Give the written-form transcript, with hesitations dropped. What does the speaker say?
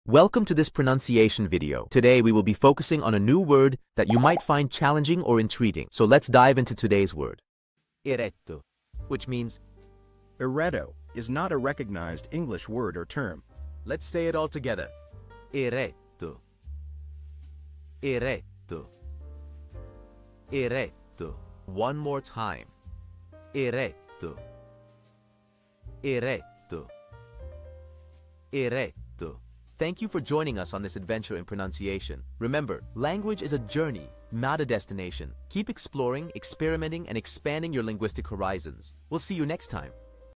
Welcome to this pronunciation video. Today we will be focusing on a new word that you might find challenging or intriguing. So let's dive into today's word. Eretto, which means Eretto is not a recognized English word or term. let's say it all together. Eretto. Eretto. Eretto. One more time. Eretto. Eretto. Eretto. Thank you for joining us on this adventure in pronunciation. Remember, language is a journey, not a destination. Keep exploring, experimenting, and expanding your linguistic horizons. We'll see you next time.